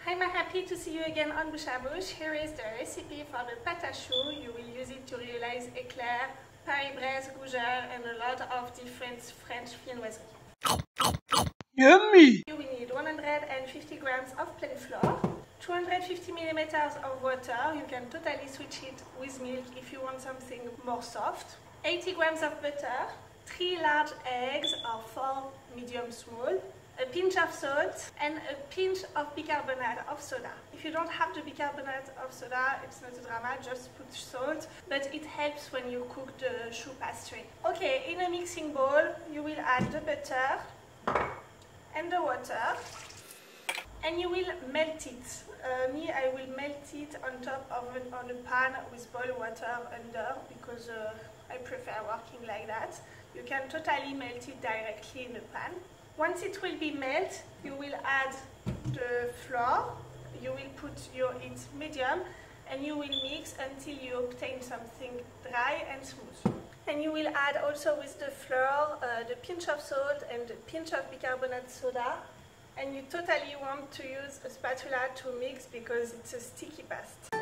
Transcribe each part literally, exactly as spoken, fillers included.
I'm happy to see you again on Bouche à Bouche. Here is the recipe for the pâte à choux. You will use it to realize éclairs, Paris-Brest, gougère, and a lot of different French viennoiseries. Yummy! You will need one hundred fifty grams of plain flour, two hundred fifty milliliters of water. You can totally switch it with milk if you want something more soft. eighty grams of butter, three large eggs or four medium small, a pinch of salt and a pinch of bicarbonate of soda. If you don't have the bicarbonate of soda, it's not a drama, just put salt, but it helps when you cook the choux pastry. Okay, in a mixing bowl, you will add the butter and the water, and you will melt it. Uh, me, I will melt it on top of an, on a pan with boiled water under, because uh, I prefer working like that. You can totally melt it directly in the pan. Once it will be melt, you will add the flour, you will put your it medium, and you will mix until you obtain something dry and smooth. And you will add also with the flour uh, the pinch of salt and the pinch of bicarbonate soda. And you totally want to use a spatula to mix because it's a sticky paste.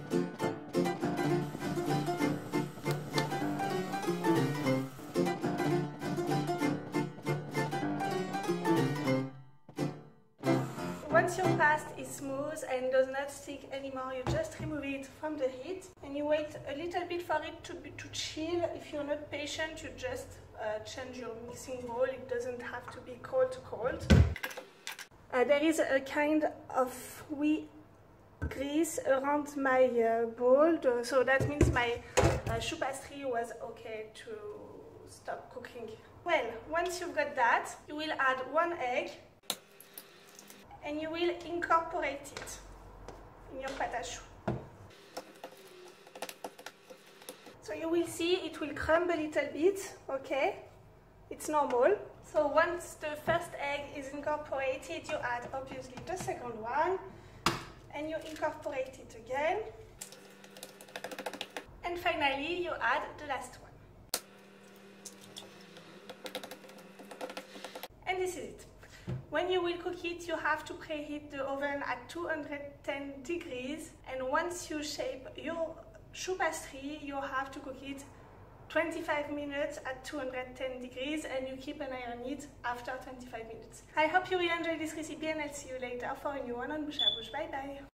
Once your paste is smooth and does not stick anymore, you just remove it from the heat and you wait a little bit for it to, be, to chill. If you're not patient, you just uh, change your mixing bowl. It doesn't have to be cold to cold. Uh, there is a kind of wee grease around my uh, bowl, so that means my uh, choux pastry was okay to stop cooking. Well, once you've got that, you will add one egg and you will incorporate it in your pâte à choux. So you will see it will crumble a little bit, okay? It's normal. So once the first egg is incorporated, you add obviously the second one and you incorporate it again. And finally you add the last one. And this is it. When you will cook it, you have to preheat the oven at two hundred ten degrees, and once you shape your choux pastry, you have to cook it twenty-five minutes at two hundred ten degrees, and you keep an eye on it after twenty-five minutes. I hope you will enjoy this recipe, and I'll see you later for a new one on Bouche à Bouche. Bye bye!